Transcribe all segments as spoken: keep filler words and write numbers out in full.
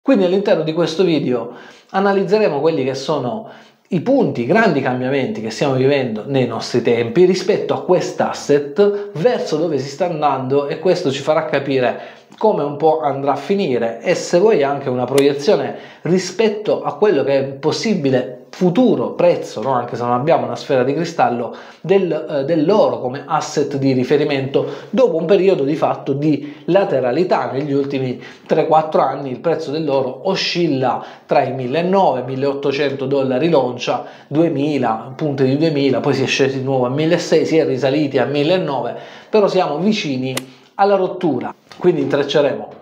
Quindi all'interno di questo video analizzeremo quelli che sono i punti, i grandi cambiamenti che stiamo vivendo nei nostri tempi rispetto a quest'asset, verso dove si sta andando, e questo ci farà capire come un po' andrà a finire e, se vuoi, anche una proiezione rispetto a quello che è il possibile futuro prezzo, no? Anche se non abbiamo una sfera di cristallo, del, eh, dell'oro come asset di riferimento dopo un periodo di fatto di lateralità. Negli ultimi tre quattro anni il prezzo dell'oro oscilla tra i millenovecento milleottocento dollari l'oncia, duemila, punte di duemila, poi si è scesi di nuovo a milleseicento, si è risaliti a millenovecento, però siamo vicini alla rottura. Quindi intrecceremo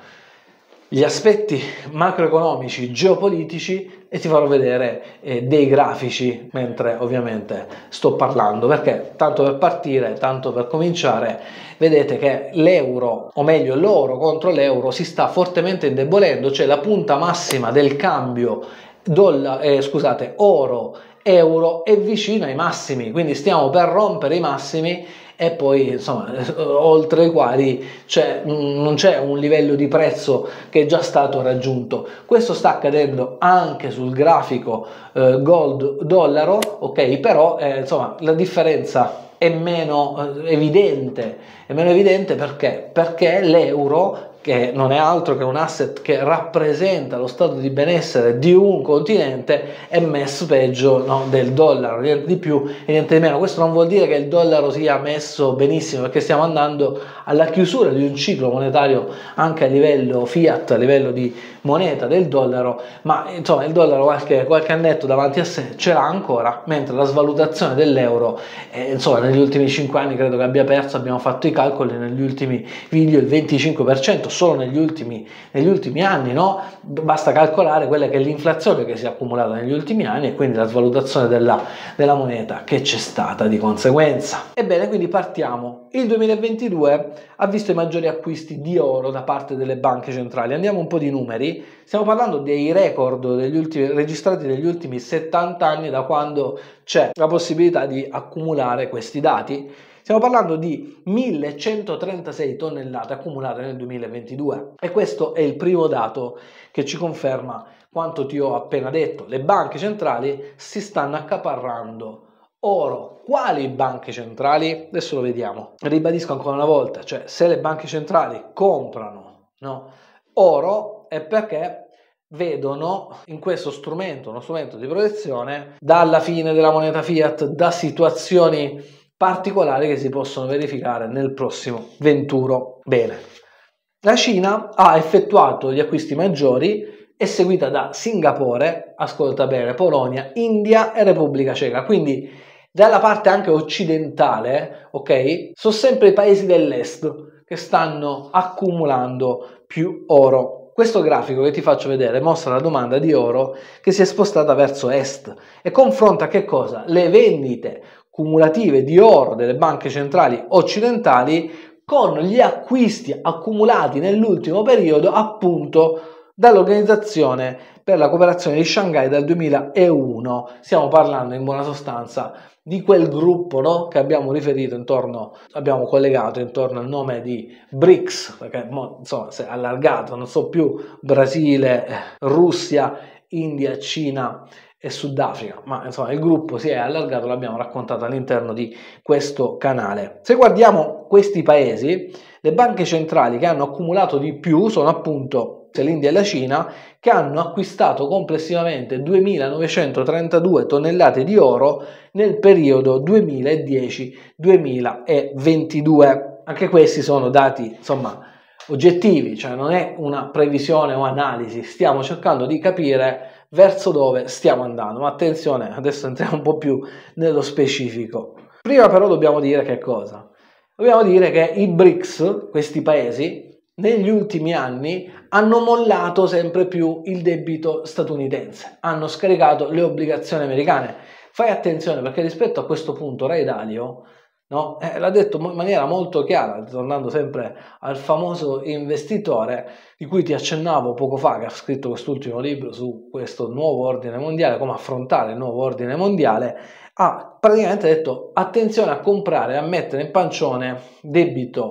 gli aspetti macroeconomici, geopolitici, e ti farò vedere eh, dei grafici mentre ovviamente sto parlando, perché tanto per partire, tanto per cominciare, vedete che l'euro, o meglio l'oro contro l'euro, si sta fortemente indebolendo, cioè la punta massima del cambio dollaro, eh, scusate, oro euro è vicino ai massimi, quindi stiamo per rompere i massimi, e poi insomma oltre i quali c'è, non c'è un livello di prezzo che è già stato raggiunto. Questo sta accadendo anche sul grafico eh, gold dollaro, ok, però eh, insomma la differenza è meno eh, evidente, è meno evidente perché? Perché l'euro, che non è altro che un asset che rappresenta lo stato di benessere di un continente, è messo peggio, no, del dollaro, niente di più e niente di meno. Questo non vuol dire che il dollaro sia messo benissimo, perché stiamo andando alla chiusura di un ciclo monetario anche a livello fiat, a livello di moneta del dollaro, ma insomma il dollaro qualche, qualche annetto davanti a sé ce l'ha ancora, mentre la svalutazione dell'euro eh, insomma negli ultimi cinque anni credo che abbia perso, abbiamo fatto i calcoli negli ultimi video, il venticinque per cento solo negli ultimi, negli ultimi anni, no? Basta calcolare quella che è l'inflazione che si è accumulata negli ultimi anni e quindi la svalutazione della, della moneta che c'è stata di conseguenza. Ebbene, quindi partiamo. Il duemilaventidue ha visto i maggiori acquisti di oro da parte delle banche centrali. Andiamo un po' di numeri. Stiamo parlando dei record degli ultimi, registrati negli ultimi settanta anni, da quando c'è la possibilità di accumulare questi dati. Stiamo parlando di millecentotrentasei tonnellate accumulate nel duemilaventidue, e questo è il primo dato che ci conferma quanto ti ho appena detto. Le banche centrali si stanno accaparrando oro. Quali banche centrali? Adesso lo vediamo. Ribadisco ancora una volta, cioè se le banche centrali comprano, no, oro è perché vedono in questo strumento uno strumento di protezione dalla fine della moneta fiat, da situazioni particolari che si possono verificare nel prossimo venturo. Bene, la Cina ha effettuato gli acquisti maggiori, è seguita da Singapore, ascolta bene, Polonia, India e Repubblica Ceca. Quindi dalla parte anche occidentale, ok, sono sempre i paesi dell'est che stanno accumulando più oro. Questo grafico che ti faccio vedere mostra la domanda di oro che si è spostata verso est e confronta che cosa? Le vendite cumulative di oro delle banche centrali occidentali con gli acquisti accumulati nell'ultimo periodo appunto dall'Organizzazione per la Cooperazione di Shanghai dal duemilauno. Stiamo parlando in buona sostanza di quel gruppo, no, che abbiamo riferito intorno, abbiamo collegato intorno al nome di BRICS, perché insomma si è allargato, non so più Brasile, Russia, India, Cina e Sudafrica, ma insomma il gruppo si è allargato, l'abbiamo raccontato all'interno di questo canale. Se guardiamo questi paesi, le banche centrali che hanno accumulato di più sono appunto l'India e la Cina, che hanno acquistato complessivamente duemilanovecentotrentadue tonnellate di oro nel periodo duemiladieci duemilaventidue. Anche questi sono dati insomma oggettivi, cioè non è una previsione o analisi, stiamo cercando di capire verso dove stiamo andando, ma attenzione, adesso entriamo un po' più nello specifico. Prima però dobbiamo dire che cosa? Dobbiamo dire che i BRICS, questi paesi, negli ultimi anni hanno mollato sempre più il debito statunitense, hanno scaricato le obbligazioni americane. Fai attenzione perché rispetto a questo punto Ray Dalio, no, eh, l'ha detto in maniera molto chiara, tornando sempre al famoso investitore di cui ti accennavo poco fa, che ha scritto quest'ultimo libro su questo nuovo ordine mondiale, come affrontare il nuovo ordine mondiale. Ha praticamente detto attenzione a comprare, a mettere in pancione debito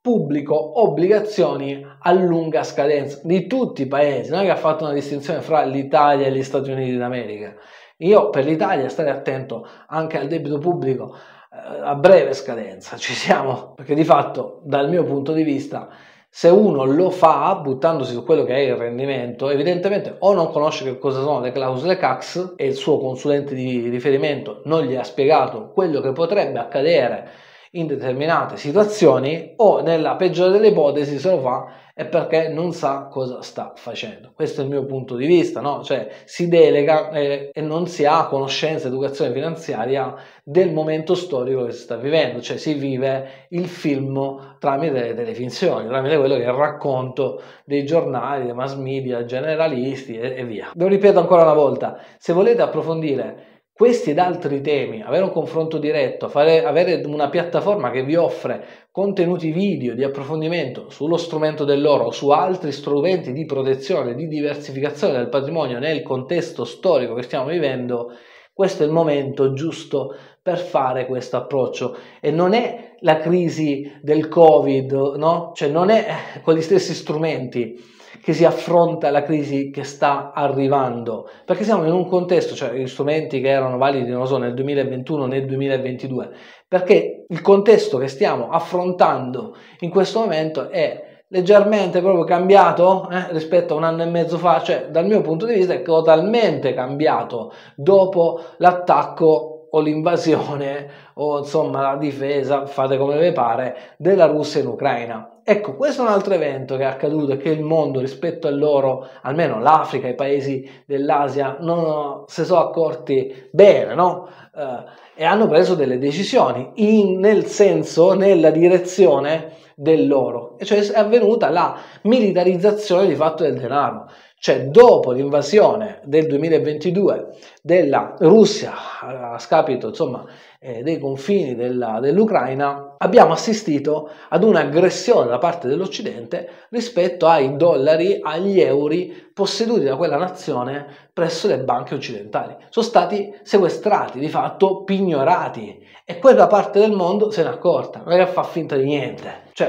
pubblico obbligazioni a lunga scadenza di tutti i paesi, non è che ha fatto una distinzione fra l'Italia e gli Stati Uniti d'America. Io per l'Italia starei attento anche al debito pubblico eh, a breve scadenza, ci siamo, perché di fatto dal mio punto di vista se uno lo fa buttandosi su quello che è il rendimento, evidentemente o non conosce che cosa sono le clausole C A C S e il suo consulente di riferimento non gli ha spiegato quello che potrebbe accadere in determinate situazioni, o nella peggiore delle ipotesi se lo fa è perché non sa cosa sta facendo. Questo è il mio punto di vista, no? Cioè si delega eh, e non si ha conoscenza, educazione finanziaria del momento storico che si sta vivendo, cioè si vive il film tramite le telefinzioni, tramite quello che è il racconto dei giornali, dei mass media generalisti e, e via. Lo ripeto ancora una volta, se volete approfondire questi ed altri temi, avere un confronto diretto, fare, avere una piattaforma che vi offre contenuti video di approfondimento sullo strumento dell'oro o su altri strumenti di protezione, di diversificazione del patrimonio nel contesto storico che stiamo vivendo, questo è il momento giusto per fare questo approccio. E non è la crisi del Covid, no? Cioè non è con gli stessi strumenti che si affronta la crisi che sta arrivando, perché siamo in un contesto, cioè gli strumenti che erano validi, non lo so, nel duemilaventuno, nel duemilaventidue, perché il contesto che stiamo affrontando in questo momento è leggermente proprio cambiato eh, rispetto a un anno e mezzo fa, cioè dal mio punto di vista è totalmente cambiato dopo l'attacco o l'invasione o insomma la difesa, fate come vi pare, della Russia in Ucraina. Ecco, questo è un altro evento che è accaduto e che il mondo rispetto a loro, almeno l'Africa, i paesi dell'Asia, non si sono accorti bene, no? Eh, e hanno preso delle decisioni in, nel senso, nella direzione dell'oro, e cioè è avvenuta la militarizzazione di fatto del denaro. Cioè dopo l'invasione del duemilaventidue della Russia a scapito insomma eh, dei confini della, dell'Ucraina, abbiamo assistito ad un'aggressione da parte dell'Occidente rispetto ai dollari, agli euro posseduti da quella nazione presso le banche occidentali. Sono stati sequestrati, di fatto pignorati, e quella parte del mondo se n'è accorta, non è che fa finta di niente. Cioè,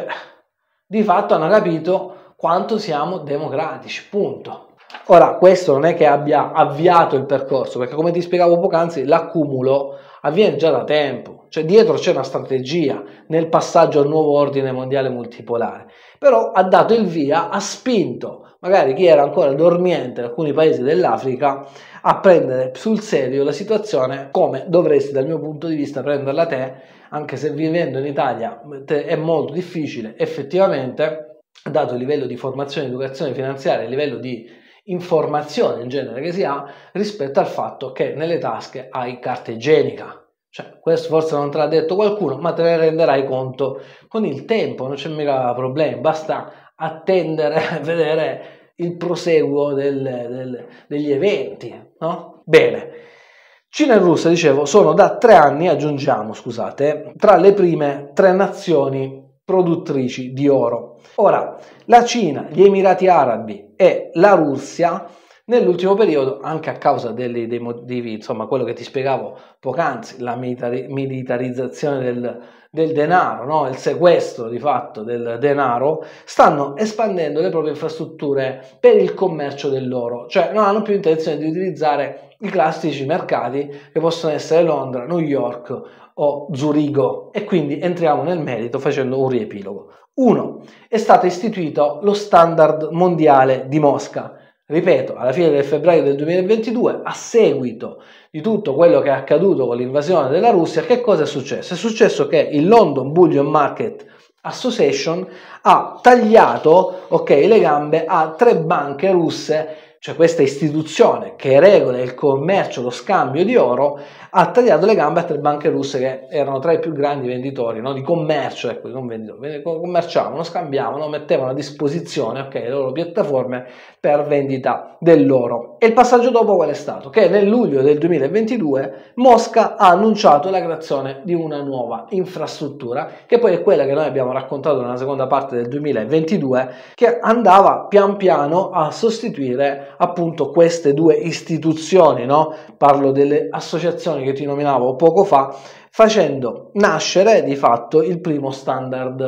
di fatto hanno capito quanto siamo democratici, punto. Ora, questo non è che abbia avviato il percorso, perché come ti spiegavo poc'anzi, l'accumulo avviene già da tempo, cioè dietro c'è una strategia nel passaggio al nuovo ordine mondiale multipolare, però ha dato il via, ha spinto magari chi era ancora dormiente in alcuni paesi dell'Africa a prendere sul serio la situazione come dovresti dal mio punto di vista prenderla te, anche se vivendo in Italia è molto difficile effettivamente, dato il livello di formazione e educazione finanziaria, il livello di informazione in genere che si ha, rispetto al fatto che nelle tasche hai carta igienica. Cioè, questo forse non te l'ha detto qualcuno, ma te ne renderai conto con il tempo, non c'è mica problema, basta attendere a vedere il proseguo del, del, degli eventi, no? Bene. Cina e Russia, dicevo, sono da tre anni, aggiungiamo, scusate, tra le prime tre nazioni produttrici di oro. Ora, la Cina, gli Emirati Arabi e la Russia nell'ultimo periodo, anche a causa dei, dei motivi, insomma, quello che ti spiegavo poc'anzi, la militari, militarizzazione del, del denaro, no? Il sequestro di fatto del denaro, stanno espandendo le proprie infrastrutture per il commercio dell'oro, cioè non hanno più intenzione di utilizzare i classici mercati che possono essere Londra, New York o Zurigo, e quindi entriamo nel merito facendo un riepilogo. uno. È stato istituito lo standard mondiale di Mosca. Ripeto, alla fine del febbraio del duemilaventidue, a seguito di tutto quello che è accaduto con l'invasione della Russia, che cosa è successo? È successo che il London Bullion Market Association ha tagliato, ok, le gambe a tre banche russe, cioè questa istituzione che regola il commercio, lo scambio di oro, ha tagliato le gambe a tre banche russe che erano tra i più grandi venditori, no? Di commercio, ecco, non venditori, commerciavano, scambiavano, mettevano a disposizione, ok, le loro piattaforme per vendita dell'oro. E il passaggio dopo qual è stato? Che nel luglio del duemilaventidue Mosca ha annunciato la creazione di una nuova infrastruttura, che poi è quella che noi abbiamo raccontato nella seconda parte del duemilaventidue, che andava pian piano a sostituire appunto queste due istituzioni, no? Parlo delle associazioni che ti nominavo poco fa, facendo nascere di fatto il primo standard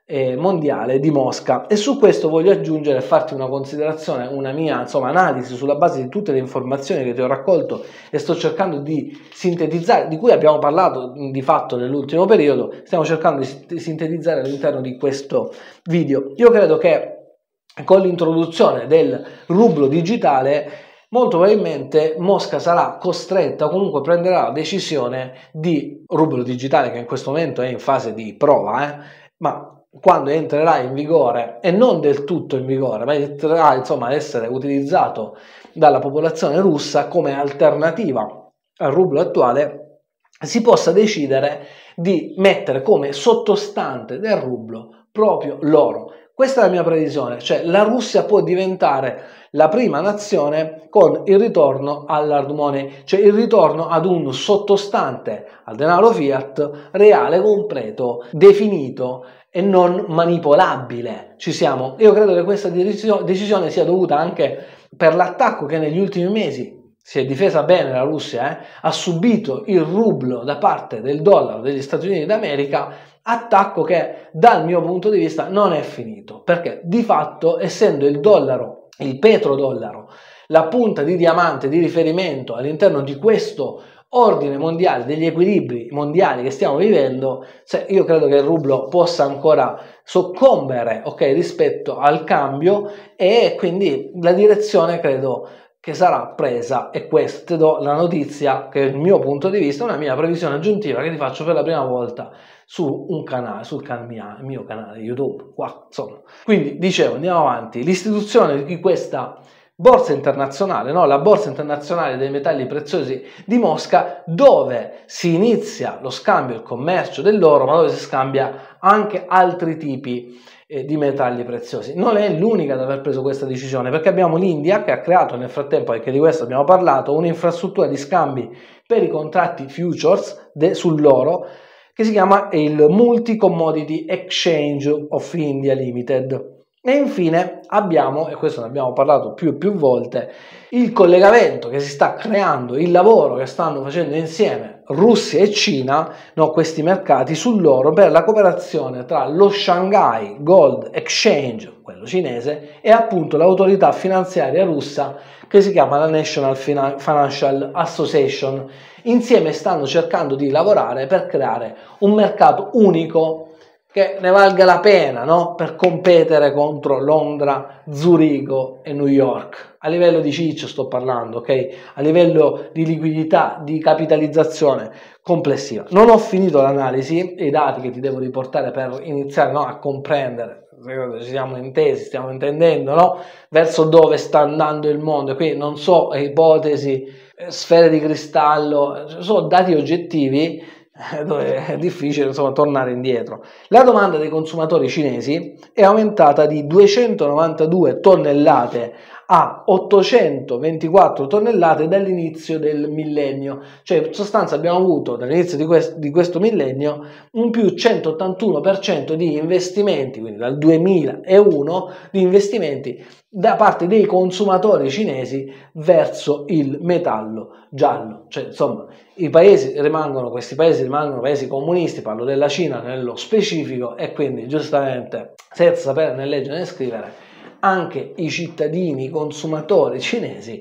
eh, mondiale di Mosca. E su questo voglio aggiungere e farti una considerazione, una mia insomma analisi sulla base di tutte le informazioni che ti ho raccolto e sto cercando di sintetizzare, di cui abbiamo parlato di fatto nell'ultimo periodo, stiamo cercando di sintetizzare all'interno di questo video. Io credo che con l'introduzione del rublo digitale molto probabilmente Mosca sarà costretta o comunque prenderà la decisione di rublo digitale, che in questo momento è in fase di prova, eh, ma quando entrerà in vigore, e non del tutto in vigore, ma entrerà insomma ad essere utilizzato dalla popolazione russa come alternativa al rublo attuale, si possa decidere di mettere come sottostante del rublo proprio l'oro. Questa è la mia previsione, cioè la Russia può diventare la prima nazione con il ritorno all'hard money, cioè il ritorno ad un sottostante al denaro fiat reale, completo, definito e non manipolabile. Ci siamo? Io credo che questa decisione sia dovuta anche per l'attacco che negli ultimi mesi si è difesa bene la Russia, eh? ha subito il rublo da parte del dollaro degli Stati Uniti d'America, attacco che dal mio punto di vista non è finito, perché di fatto, essendo il dollaro, il petrodollaro, la punta di diamante di riferimento all'interno di questo ordine mondiale, degli equilibri mondiali che stiamo vivendo, cioè io credo che il rublo possa ancora soccombere, ok, rispetto al cambio, e quindi la direzione credo che sarà presa è questa. Ti do la notizia che il mio punto di vista, una mia previsione aggiuntiva che ti faccio per la prima volta su un canale, sul can mia, mio canale YouTube, qua, insomma. Quindi dicevo, andiamo avanti, l'istituzione di questa borsa internazionale, no? La borsa internazionale dei metalli preziosi di Mosca, dove si inizia lo scambio e il commercio dell'oro, ma dove si scambia anche altri tipi eh, di metalli preziosi. Non è l'unica ad aver preso questa decisione, perché abbiamo l'India che ha creato nel frattempo, anche di questo abbiamo parlato, un'infrastruttura di scambi per i contratti futures sull'oro che si chiama il Multi Commodity Exchange of India Limited. E infine abbiamo, e questo ne abbiamo parlato più e più volte, il collegamento che si sta creando, il lavoro che stanno facendo insieme Russia e Cina, no, questi mercati sull'oro, per la cooperazione tra lo Shanghai Gold Exchange, quello cinese, e appunto l'autorità finanziaria russa che si chiama la National Financial Association. Insieme stanno cercando di lavorare per creare un mercato unico che ne valga la pena, no? Per competere contro Londra, Zurigo e New York. A livello di ciccio sto parlando, ok? A livello di liquidità, di capitalizzazione complessiva. Non ho finito l'analisi e i dati che ti devo riportare per iniziare, no, a comprendere. Ci siamo intesi, stiamo intendendo, no? Verso dove sta andando il mondo. Qui non so ipotesi, sfere di cristallo, sono dati oggettivi dove è difficile insomma tornare indietro. La domanda dei consumatori cinesi è aumentata di duecentonovantadue tonnellate a ottocentoventiquattro tonnellate dall'inizio del millennio, cioè in sostanza abbiamo avuto dall'inizio di, quest di questo millennio un più centottantuno per cento di investimenti, quindi dal duemilauno di investimenti da parte dei consumatori cinesi verso il metallo giallo, cioè insomma i paesi rimangono, questi paesi rimangono paesi comunisti, parlo della Cina nello specifico, e quindi giustamente senza sapere né leggere né scrivere anche i cittadini, i consumatori cinesi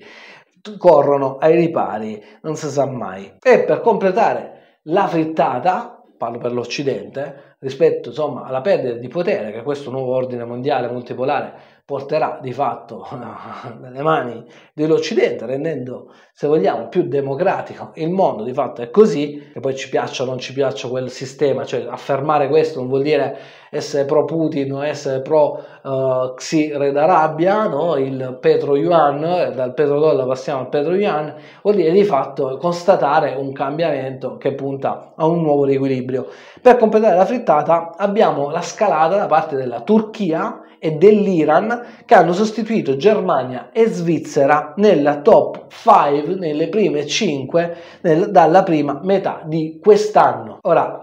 corrono ai ripari, non si sa mai. E per completare la frittata, parlo per l'Occidente, rispetto insomma alla perdita di potere che questo nuovo ordine mondiale multipolare porterà di fatto nelle mani dell'Occidente, rendendo, se vogliamo, più democratico il mondo. Di fatto è così, che poi ci piaccia o non ci piaccia quel sistema, cioè affermare questo non vuol dire essere pro Putin o essere pro uh, Xi Re d'Arabia, no? Il petro yuan, dal petrodollaro passiamo al petro yuan, vuol dire di fatto constatare un cambiamento che punta a un nuovo riequilibrio. Per completare la frittata abbiamo la scalata da parte della Turchia e dell'Iran, che hanno sostituito Germania e Svizzera nella top cinque, nelle prime cinque nel, dalla prima metà di quest'anno. Ora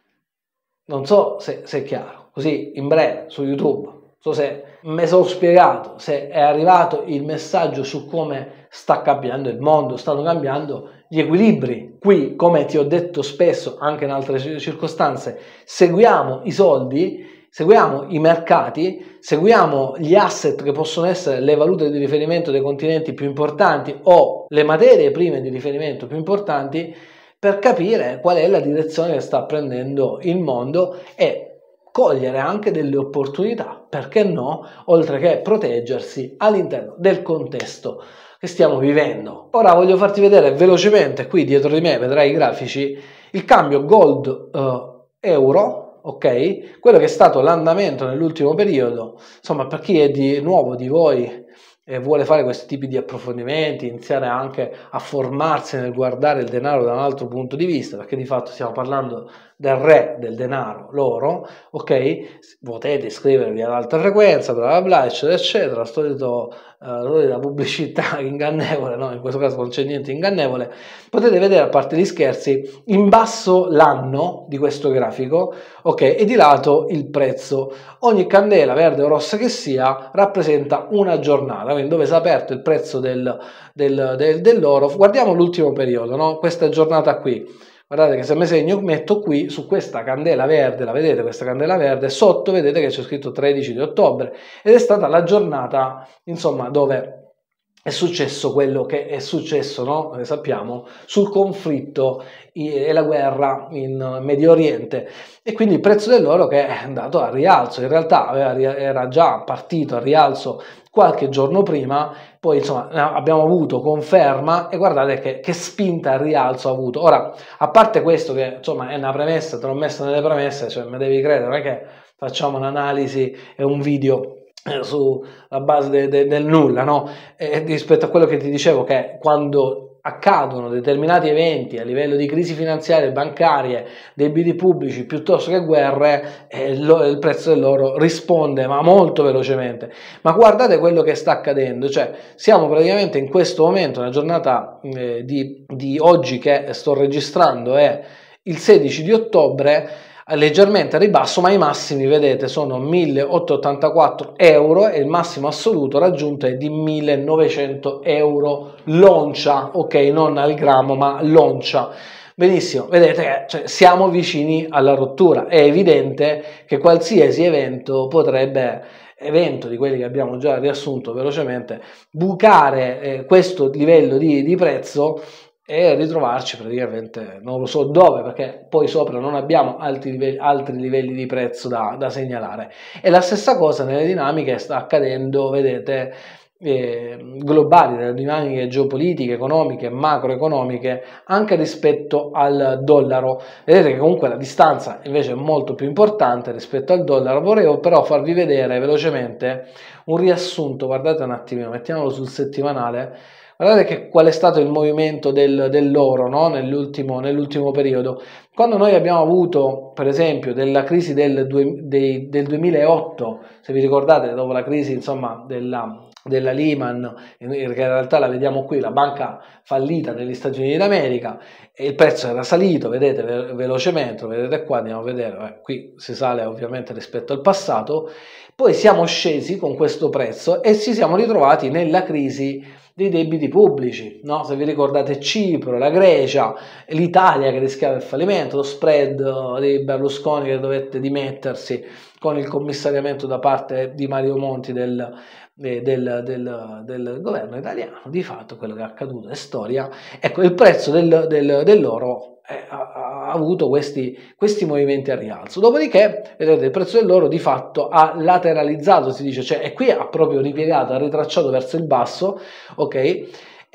non so se, se è chiaro, così in breve su YouTube, non so se mi sono spiegato, se è arrivato il messaggio su come sta cambiando il mondo, stanno cambiando gli equilibri. Qui, come ti ho detto spesso anche in altre circostanze, seguiamo i soldi seguiamo i mercati, seguiamo gli asset che possono essere le valute di riferimento dei continenti più importanti o le materie prime di riferimento più importanti per capire qual è la direzione che sta prendendo il mondo e cogliere anche delle opportunità, perché no, oltre che proteggersi all'interno del contesto che stiamo vivendo. Ora voglio farti vedere velocemente, qui dietro di me vedrai i grafici, il cambio gold eh, euro, ok? Quello che è stato l'andamento nell'ultimo periodo. Insomma, per chi è di nuovo di voi e vuole fare questi tipi di approfondimenti, iniziare anche a formarsi nel guardare il denaro da un altro punto di vista, perché di fatto stiamo parlando del re del denaro, l'oro, ok? Potete iscrivervi ad alta frequenza, bla bla bla, eccetera eccetera, solito uh, la pubblicità ingannevole, no? In questo caso non c'è niente ingannevole. Potete vedere, a parte gli scherzi, in basso l'anno di questo grafico, ok? E di lato il prezzo. Ogni candela, verde o rossa che sia, rappresenta una giornata, quindi dove si è aperto il prezzo del, del, del, dell'oro. Guardiamo l'ultimo periodo, no? Questa giornata qui. Guardate che se mi segno, metto qui su questa candela verde, la vedete questa candela verde, sotto vedete che c'è scritto tredici di ottobre ed è stata la giornata, insomma, dove è successo quello che è successo, no? Lo sappiamo, sul conflitto e la guerra in Medio Oriente, e quindi il prezzo dell'oro che è andato a rialzo, in realtà era già partito a rialzo qualche giorno prima, poi insomma abbiamo avuto conferma e guardate che, che spinta al rialzo ha avuto. Ora, a parte questo che insomma è una premessa, te l'ho messa nelle premesse, cioè mi devi credere, non è che facciamo un'analisi e un video sulla base de, de, del nulla, no? E rispetto a quello che ti dicevo, che quando accadono determinati eventi a livello di crisi finanziarie, bancarie, debiti pubblici piuttosto che guerre, eh, lo, il prezzo dell'oro risponde ma molto velocemente. Ma guardate quello che sta accadendo, cioè siamo praticamente in questo momento, nella giornata eh, di, di oggi che sto registrando è il sedici di ottobre, leggermente a ribasso, ma i massimi vedete sono milleottocentottantaquattro euro e il massimo assoluto raggiunto è di millenovecento euro l'oncia, ok, non al grammo ma l'oncia. Benissimo, vedete che cioè, siamo vicini alla rottura. È evidente che qualsiasi evento potrebbe, evento di quelli che abbiamo già riassunto velocemente, bucare eh, questo livello di, di prezzo e ritrovarci praticamente non lo so dove, perché poi sopra non abbiamo altri livelli, altri livelli di prezzo da, da segnalare. E la stessa cosa nelle dinamiche sta accadendo, vedete, eh, globali, nelle dinamiche geopolitiche, economiche, macroeconomiche, anche rispetto al dollaro. Vedete che comunque la distanza invece è molto più importante rispetto al dollaro. Vorrei però farvi vedere velocemente un riassunto, guardate un attimino, mettiamolo sul settimanale. Guardate che qual è stato il movimento del, dell'oro, no? nell'ultimo, nell'ultimo periodo. Quando noi abbiamo avuto, per esempio, della crisi del, dei, del duemilaotto, se vi ricordate, dopo la crisi insomma, della, della Lehman, che in realtà la vediamo qui, la banca fallita negli Stati Uniti d'America, e il prezzo era salito, vedete velocemente, lo vedete qua, andiamo a vedere, eh, qui si sale ovviamente rispetto al passato, poi siamo scesi con questo prezzo e ci siamo ritrovati nella crisi dei debiti pubblici, no? Se vi ricordate Cipro, la Grecia, l'Italia che rischiava il fallimento, lo spread di Berlusconi che dovette dimettersi con il commissariamento da parte di Mario Monti del, del, del, del governo italiano. Di fatto quello che è accaduto è storia. Ecco, il prezzo del, del, dell'oro eh, ha, ha avuto questi, questi movimenti a rialzo. Dopodiché, vedete, il prezzo dell'oro di fatto ha lateralizzato, si dice, cioè e qui ha proprio ripiegato, ha ritracciato verso il basso, ok? E,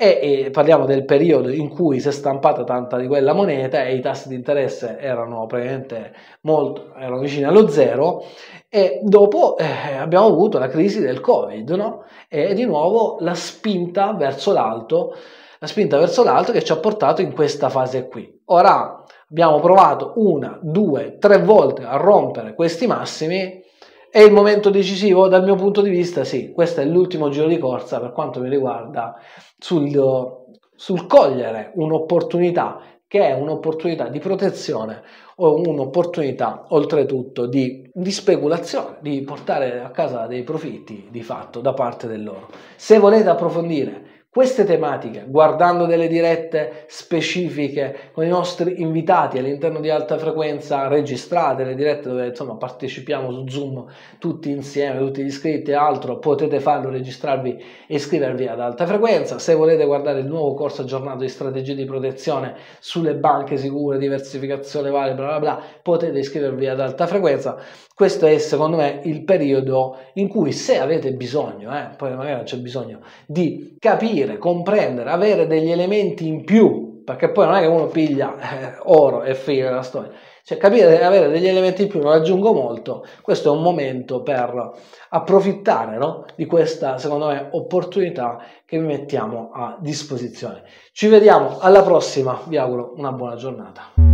e parliamo del periodo in cui si è stampata tanta di quella moneta e i tassi di interesse erano praticamente molto, erano vicini allo zero, e dopo eh, abbiamo avuto la crisi del Covid, no? E di nuovo la spinta verso l'alto, la spinta verso l'alto che ci ha portato in questa fase qui. Ora abbiamo provato una, due, tre volte a rompere questi massimi. È il momento decisivo dal mio punto di vista? Sì, questo è l'ultimo giro di corsa per quanto mi riguarda sul, sul cogliere un'opportunità che è un'opportunità di protezione o un'opportunità oltretutto di, di speculazione, di portare a casa dei profitti di fatto da parte dell'oro. Se volete approfondire queste tematiche, guardando delle dirette specifiche con i nostri invitati all'interno di Alta Frequenza, registrate le dirette dove insomma partecipiamo su Zoom tutti insieme, tutti gli iscritti e altro, potete farlo, registrarvi e iscrivervi ad Alta Frequenza. Se volete guardare il nuovo corso aggiornato di strategie di protezione sulle banche sicure, diversificazione varie, bla bla bla, potete iscrivervi ad Alta Frequenza. Questo è secondo me il periodo in cui, se avete bisogno, eh, poi magari non c'è bisogno, di capire, comprendere, avere degli elementi in più, perché poi non è che uno piglia eh, oro e figa la storia, cioè capire, avere degli elementi in più, non aggiungo molto, questo è un momento per approfittare, no, di questa, secondo me, opportunità che vi mettiamo a disposizione. Ci vediamo alla prossima, vi auguro una buona giornata.